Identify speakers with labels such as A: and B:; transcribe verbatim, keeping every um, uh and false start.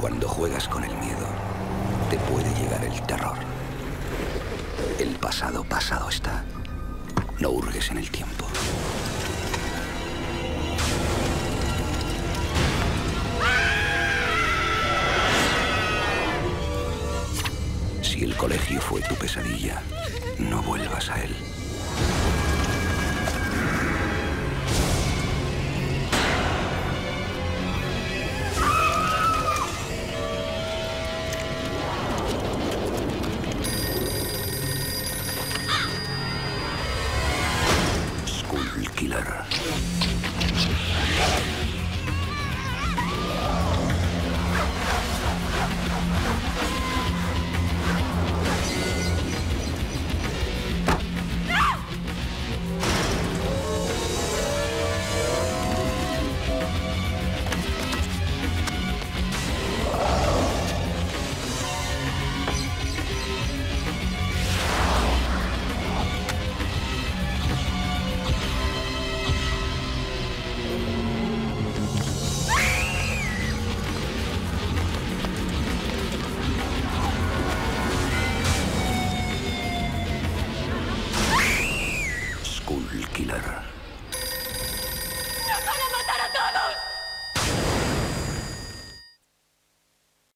A: Cuando juegas con el miedo, te puede llegar el terror. El pasado, pasado está. No hurgues en el tiempo. Si el colegio fue tu pesadilla, no vuelvas a él.